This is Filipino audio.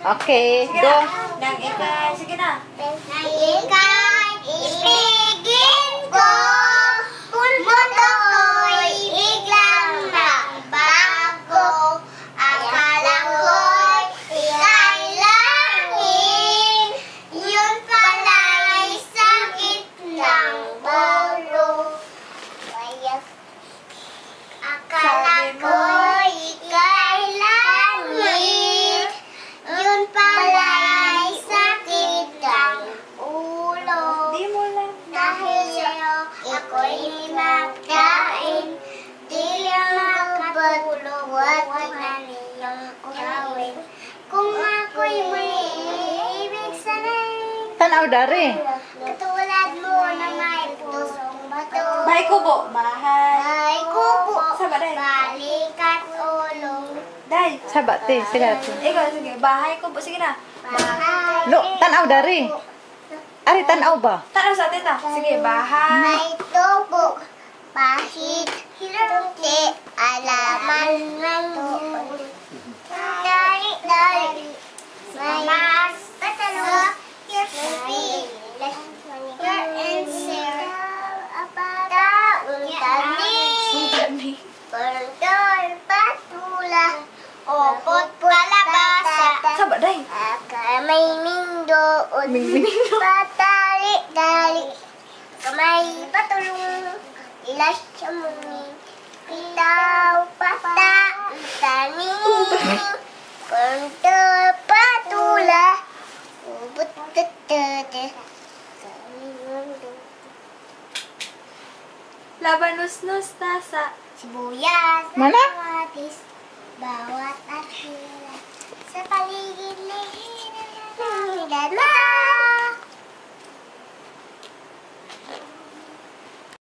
Okay, Sige go. na. Nang ikay. Sige na. Ika'y ibigin ko kung mundo ko'y biglang nagbago. Akala ko'y ika'y langit, yun pala'y sakit ng ulo. Akala ko'y ika'y langit, yun pala'y sakit ng ulo. Di mo lang. Dahil sa'yo, ako'y magkain. Di lang makapagbuhat na niyong gawin. Kung ako'y muli, ibig sana'y Tanaw dari. katulad mo na may pusong bato. Bahay kubo. Bahay. Ay kubo, Saba, day. balik at ulong. Day. Sabate, sila. Ikaw, sige. Bahay kubo. Sige na. Bahay No, tanaw dari. Ari tanaw ba? Tanaw sa atin na. Sige. Bahay. may tubo, pahit, hilumti, alaman ng buhay. Dari, may mas patalo, your feet, your answer, taong tanim, kontol, patula, opot, palabasa, Saba, day. kamay mindoon, patali-dali, kamay patulong, ilas sa muni, pitaw, pata, tanim, kontol, patula, ubot, tutute, Labanus-nus nasa. sibuyas, Mana? kamatis, bawat at hila, sa paligid